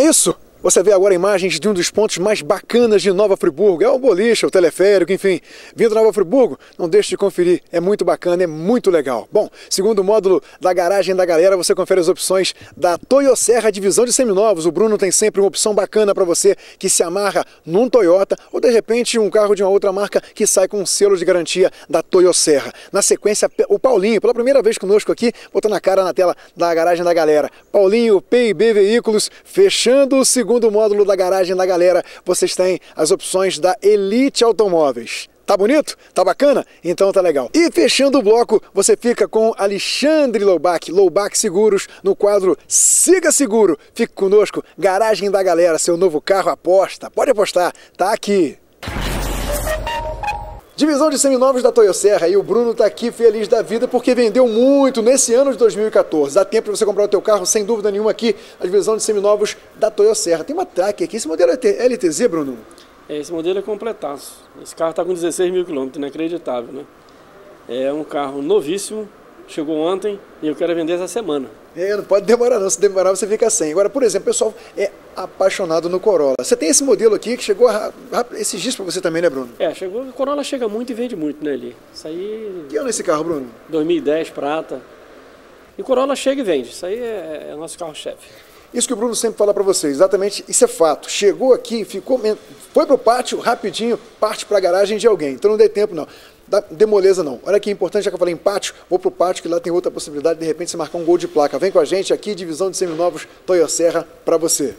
isso, você vê agora imagens de um dos pontos mais bacanas de Nova Friburgo. É o boliche, o teleférico, enfim. Vindo de Nova Friburgo, não deixe de conferir. É muito bacana, é muito legal. Bom, segundo módulo da garagem da galera, você confere as opções da Toyoserra divisão de seminovos. O Bruno tem sempre uma opção bacana para você que se amarra num Toyota ou, de repente, um carro de uma outra marca que sai com um selo de garantia da Toyoserra. Na sequência, o Paulinho, pela primeira vez conosco aqui, botando a cara na tela da garagem da galera. Paulinho, P&B Veículos, fechando o segundo módulo da garagem da galera, vocês têm as opções da Elite Automóveis. Tá bonito? Tá bacana? Então tá legal. E fechando o bloco, você fica com Alexandre Loubach, Loubach Seguros, no quadro Siga Seguro. Fique conosco, garagem da galera, seu novo carro aposta. Pode apostar, tá aqui. Divisão de seminovos da Toyoserra, e o Bruno tá aqui feliz da vida porque vendeu muito nesse ano de 2014. Dá tempo de você comprar o teu carro sem dúvida nenhuma aqui, a divisão de seminovos da Toyoserra. Tem uma Tracker aqui, esse modelo é LTZ, Bruno? Esse modelo é completaço. Esse carro tá com 16 mil quilômetros, inacreditável, né? É um carro novíssimo, chegou ontem e eu quero vender essa semana. Não pode demorar não, se demorar você fica sem. Agora, por exemplo, o pessoal é apaixonado no Corolla. Você tem esse modelo aqui que chegou esses dias para você também, né, Bruno? Chegou, o Corolla chega muito e vende muito, né, ali. Isso aí... Que ano é esse carro, Bruno? 2010, prata. E o Corolla chega e vende, isso aí é o nosso carro-chefe. Isso que o Bruno sempre fala para vocês, exatamente, isso é fato. Chegou aqui, foi pro pátio, rapidinho, parte para a garagem de alguém. Então não dei tempo não. De moleza não. Olha que importante, já que eu falei em pátio, vou pro pátio que lá tem outra possibilidade de repente você marcar um gol de placa. Vem com a gente aqui, divisão de seminovos Toyoserra para você.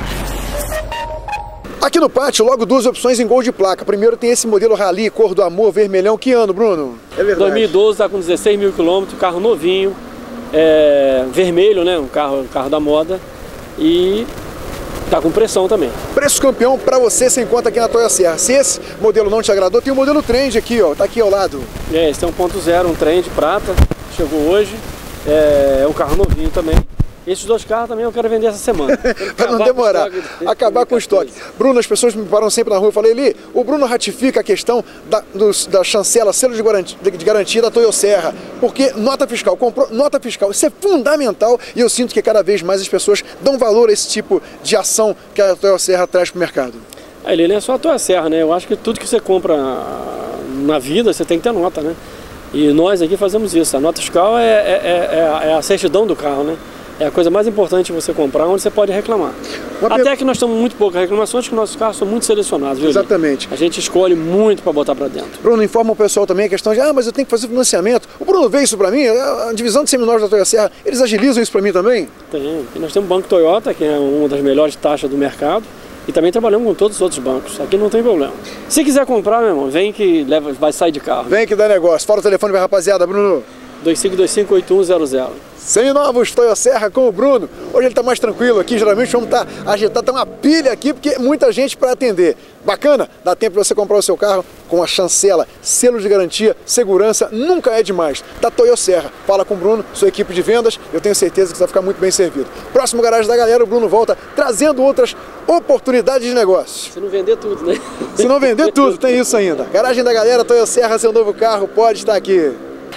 Aqui no pátio, logo duas opções em gol de placa. Primeiro tem esse modelo Rally, cor do amor, vermelhão. Que ano, Bruno? É verdade. 2012, está com 16 mil quilômetros, carro novinho, vermelho, né? Um carro da moda. E tá com pressão também. Preço campeão para você, você encontra aqui na Toyoserra. Se esse modelo não te agradou, tem o modelo Trend aqui, ó, tá aqui ao lado. Esse tem 1.0, um Trend prata, chegou hoje, é um carro novinho também. Esses dois carros também eu quero vender essa semana. Para não demorar, acabar com o estoque. Bruno, as pessoas me param sempre na rua, eu falei, Eli, o Bruno ratifica a questão da chancela, selo de garantia da Toyoserra, porque nota fiscal, comprou nota fiscal, isso é fundamental e eu sinto que cada vez mais as pessoas dão valor a esse tipo de ação que a Toyoserra traz para o mercado. Ele não é só a Toyoserra, né? Eu acho que tudo que você compra na vida, você tem que ter nota, né? E nós aqui fazemos isso, a nota fiscal é a certidão do carro, né? É a coisa mais importante você comprar, onde você pode reclamar. Até que nós temos muito poucas reclamações, que nossos carros são muito selecionados, viu? Exatamente. A gente escolhe muito para botar para dentro. Bruno, informa o pessoal também a questão de, mas eu tenho que fazer financiamento. O Bruno vê isso para mim, a divisão de seminovos da Toyoserra, eles agilizam isso para mim também? Tem. E nós temos o Banco Toyota, que é uma das melhores taxas do mercado, e também trabalhamos com todos os outros bancos. Aqui não tem problema. Se quiser comprar, meu irmão, vem que vai sair de carro. Vem que dá negócio. Fala o telefone pra rapaziada, Bruno. 2525-8100. Seminovos Toyoserra com o Bruno. Hoje ele está mais tranquilo aqui, geralmente vamos estar agitado, tá uma pilha aqui, porque muita gente para atender. Bacana? Dá tempo de você comprar o seu carro com a chancela, selo de garantia, segurança, nunca é demais. Da Toyoserra. Fala com o Bruno, sua equipe de vendas, eu tenho certeza que você vai ficar muito bem servido. Próximo Garagem da Galera, o Bruno volta trazendo outras oportunidades de negócio. Se não vender tudo, né? Se não vender tudo, tem isso ainda. Garagem da Galera, Toyoserra, seu novo carro pode estar aqui.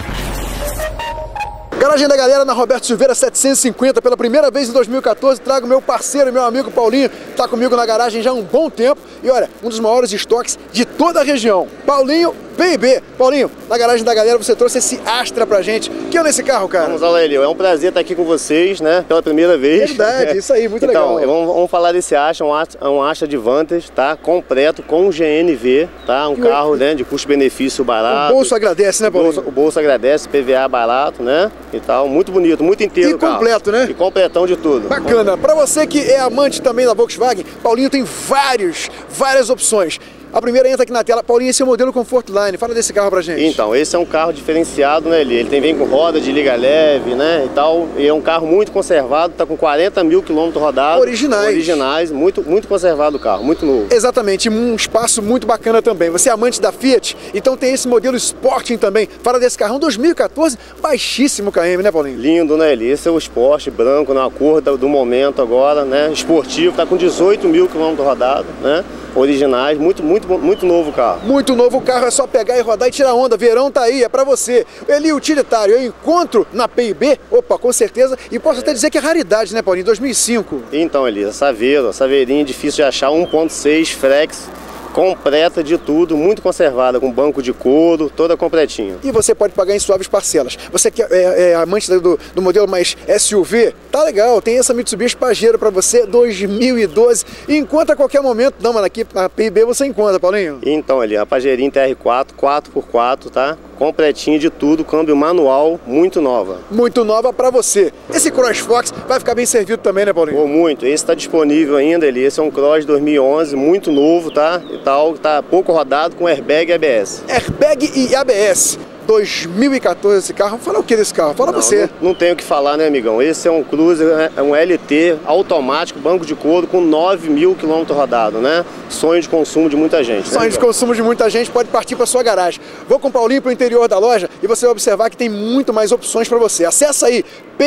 Garagem da Galera na Roberto Silveira 750, pela primeira vez em 2014, trago meu parceiro, meu amigo Paulinho, que está comigo na garagem já há um bom tempo. E olha, um dos maiores estoques de toda a região. Paulinho, P&B. Paulinho, na Garagem da Galera você trouxe esse Astra pra gente. Que é nesse carro, cara? Vamos lá, Elio. É um prazer estar aqui com vocês, né? Pela primeira vez. Verdade, isso aí, muito legal. Então, vamos falar desse Astra, um Astra de Vantage, tá? Completo, com GNV, tá? Um carro, né, de custo-benefício barato. O bolso agradece, né, Paulinho? O bolso agradece, PVA barato, né? E tal, muito bonito, muito inteiro o carro. E completo, né? E completão de tudo. Bacana. Pra você que é amante também da Volkswagen, Paulinho tem várias opções. A primeira entra aqui na tela. Paulinho, esse é o modelo Comfortline. Fala desse carro pra gente. Então, esse é um carro diferenciado, né? Ele vem com roda de liga leve, né? E tal. E é um carro muito conservado, tá com 40 mil quilômetros rodados. Originais. Muito conservado o carro, muito novo. Exatamente, um espaço muito bacana também. Você é amante da Fiat, então tem esse modelo Sporting também. Fala desse carro, 2014, baixíssimo KM, né, Paulinho? Lindo, né, Eli? Esse é o Sport branco, na cor do momento agora, né? Esportivo, tá com 18 mil quilômetros rodados, né? Originais, muito novo o carro. Muito novo o carro, é só pegar e rodar e tirar onda. Verão tá aí, é pra você. Eli Utilitário, eu encontro na PIB, opa, com certeza, e posso até dizer que é raridade, né, Paulinho? 2005. Então, Eli, Saveirinha, difícil de achar, 1.6 Frex, completa de tudo, muito conservada, com banco de couro, toda completinha. E você pode pagar em suaves parcelas. Você que é amante do modelo mais SUV, tá legal, tem essa Mitsubishi Pajero para você, 2012. E encontra a qualquer momento, não, mas aqui na PIB você encontra, Paulinho. Então, ali, a Pajerinha TR4, 4x4, tá? Completinha de tudo, câmbio manual, muito nova. Muito nova para você. Esse CrossFox vai ficar bem servido também, né, Paulinho? Pô, muito. Esse tá disponível ainda, Eli. Esse é um Cross 2011, muito novo, tá? E tal, tá pouco rodado com airbag e ABS. Airbag e ABS. 2014 esse carro. Fala o que desse carro? Fala você. Não tenho o que falar, né, amigão? Esse é um Cruiser, é um LT automático, banco de couro com 9.000 km rodados, né? Sonho de consumo de muita gente. Sonho de consumo de muita gente, pode partir para sua garagem. Vou com o Paulinho para o interior da loja e você vai observar que tem muito mais opções para você. Acesse aí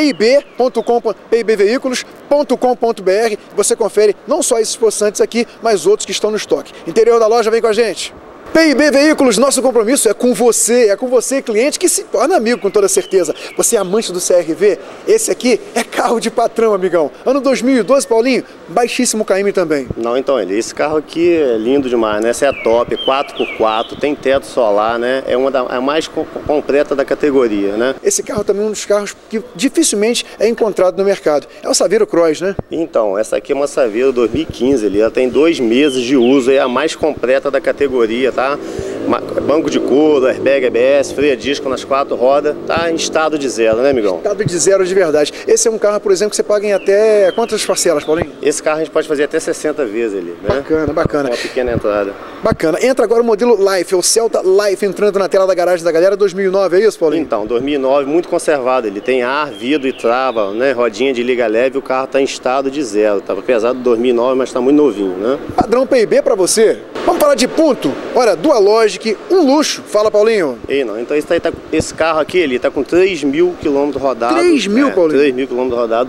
pibveículos.com.br. Você confere não só esses possantes aqui, mas outros que estão no estoque. Interior da loja, vem com a gente. PIB Veículos, nosso compromisso é com você, cliente, que se torna amigo com toda certeza. Você é amante do CR-V? Esse aqui é carro de patrão, amigão. Ano 2012, Paulinho, baixíssimo KM também. Não, então, esse carro aqui é lindo demais, né? Essa é top, 4x4, tem teto solar, né? É a mais completa da categoria, né? Esse carro também é um dos carros que dificilmente é encontrado no mercado. É o Saveiro Cross, né? Então, essa aqui é uma Saveiro 2015, ela tem 2 meses de uso, é a mais completa da categoria, tá? Banco de couro, airbag, ABS, freio a disco nas 4 rodas, tá em estado de zero, né, amigão? Estado de zero de verdade. Esse é um carro, por exemplo, que você paga em até quantas parcelas, Paulinho? Esse carro a gente pode fazer até 60 vezes ali, né? Bacana, bacana. Uma pequena entrada. Bacana. Entra agora o modelo Life, o Celta Life entrando na tela da garagem da galera, 2009, é isso, Paulinho? Então, 2009, muito conservado. Ele tem ar, vidro e trava, né? Rodinha de liga leve, o carro tá em estado de zero. Tava pesado de 2009, mas tá muito novinho, né? Padrão PIB para você. Vamos falar de ponto? Olha, Dualogic, um luxo. Fala, Paulinho. Não. Então esse carro aqui, ele tá com 3.000 km rodados. 3.000, Paulinho? 3.000 km rodados,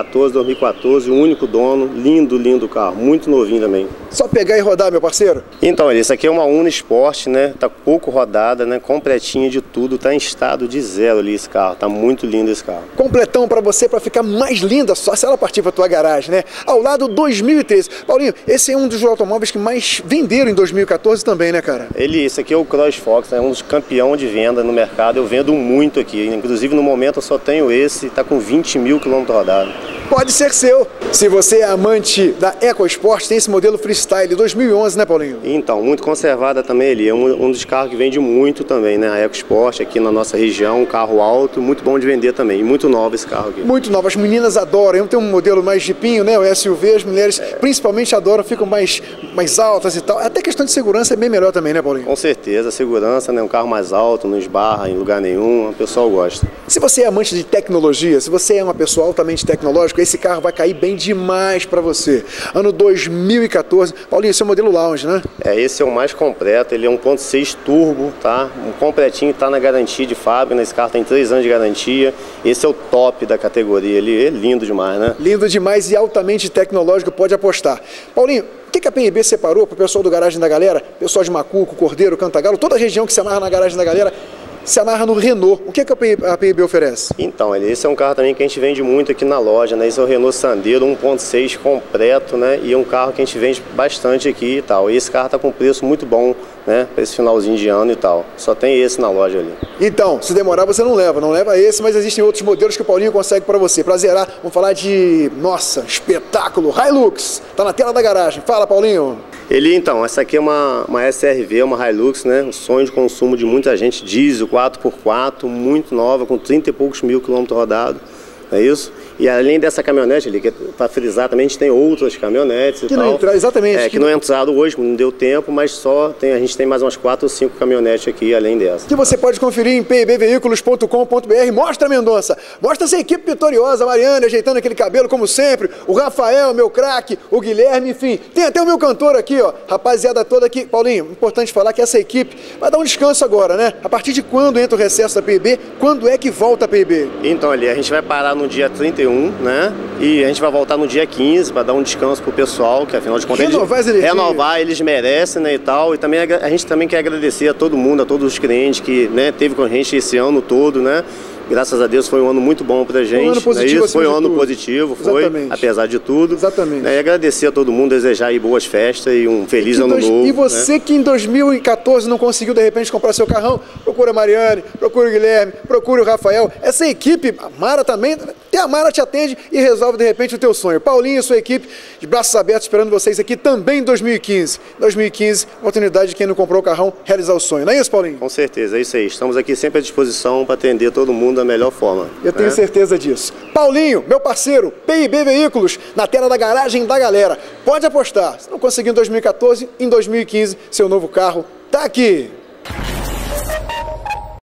2014, o único dono. Lindo, lindo carro. Muito novinho também. Só pegar e rodar, meu parceiro? Então, esse aqui é uma Uno Sport, né? Tá pouco rodada, né? Completinha de tudo. Tá em estado de zero ali esse carro. Tá muito lindo esse carro. Completão para você, para ficar mais linda, só se ela partir para tua garagem, né? Ao lado 2013. Paulinho, esse é um dos automóveis que mais venderam em 2014 também, né, cara? Esse aqui é o CrossFox, é um dos campeões de venda no mercado. Eu vendo muito aqui. Inclusive, no momento, eu só tenho esse. Tá com 20.000 km rodados. Pode ser seu. Se você é amante da EcoSport, tem esse modelo Freestyle 2011, né, Paulinho? Então, muito conservada também ali. É um dos carros que vende muito também, né? A EcoSport aqui na nossa região, um carro alto, muito bom de vender também. E muito novo esse carro aqui. Muito novo. As meninas adoram. Eu tenho um modelo mais jipinho, né? O SUV, as mulheres principalmente adoram, ficam mais altas e tal. Até questão de segurança é bem melhor também, né, Paulinho? Com certeza. Segurança, né? Um carro mais alto, não esbarra em lugar nenhum. O pessoal gosta. Se você é amante de tecnologia, se você é uma pessoa altamente tecnológica, esse carro vai cair bem demais para você. Ano 2014. Paulinho, esse é o modelo Lounge, né? Esse é o mais completo. Ele é 1.6 turbo, tá? Um completinho, tá na garantia de fábrica. Esse carro tem 3 anos de garantia. Esse é o top da categoria. Ele é lindo demais, né? Lindo demais e altamente tecnológico, pode apostar. Paulinho, o que a PIB separou para o pessoal do Garagem da Galera? Pessoal de Macuco, Cordeiro, Cantagalo, toda a região que se amarra na Garagem da Galera, se amarra no Renault. O que a PIB oferece? Então, esse é um carro também que a gente vende muito aqui na loja, né? Esse é o Renault Sandero 1.6 completo, né? E é um carro que a gente vende bastante aqui e tal. E esse carro tá com preço muito bom, né? Para esse finalzinho de ano e tal. Só tem esse na loja ali. Então, se demorar você não leva esse, mas existem outros modelos que o Paulinho consegue para você. Para zerar, vamos falar de, nossa, espetáculo, Hilux. Tá na tela da garagem. Fala, Paulinho. Então, essa aqui é uma SRV, uma Hilux, né? Um sonho de consumo de muita gente, diesel, 4x4, muito nova, com 30 e poucos mil quilômetros rodados, é isso? E além dessa caminhonete ali, para frisar também, a gente tem outras caminhonetes e que tal. Não entra, exatamente. Que não entraram hoje, não deu tempo, mas a gente tem mais umas 4 ou 5 caminhonetes aqui, além dessa. Que você pode conferir em pibveículos.com.br. Mostra, Mendonça. Mostra essa equipe vitoriosa, a Mariane ajeitando aquele cabelo como sempre, o Rafael, meu craque, o Guilherme, enfim. Tem até o meu cantor aqui, ó, rapaziada toda aqui. Paulinho, importante falar que essa equipe vai dar um descanso agora, né? A partir de quando entra o recesso da PIB? Quando é que volta a PIB? Então, ali, a gente vai parar estrear no dia 31, né? E a gente vai voltar no dia 15 para dar um descanso pro pessoal, que afinal de contas eles merecem, né, e tal. E também a gente também quer agradecer a todo mundo, a todos os clientes que, né, teve com a gente esse ano todo, né? Graças a Deus foi um ano muito bom pra gente. Foi um ano positivo, foi um ano positivo, apesar de tudo. Exatamente. E agradecer a todo mundo, desejar aí boas festas e um feliz ano novo. E você, né, que em 2014 não conseguiu de repente comprar seu carrão, procura a Mariane, procura o Guilherme, procura o Rafael. Essa equipe, a Mara também, até a Mara te atende e resolve de repente o teu sonho. Paulinho e sua equipe, de braços abertos, esperando vocês aqui também em 2015. 2015, oportunidade de quem não comprou o carrão realizar o sonho. Não é isso, Paulinho? Com certeza, é isso aí. Estamos aqui sempre à disposição para atender todo mundo da melhor forma. Eu tenho certeza disso. Paulinho, meu parceiro, PIB Veículos, na tela da garagem da galera. Pode apostar. Se não conseguir em 2014, em 2015, seu novo carro tá aqui.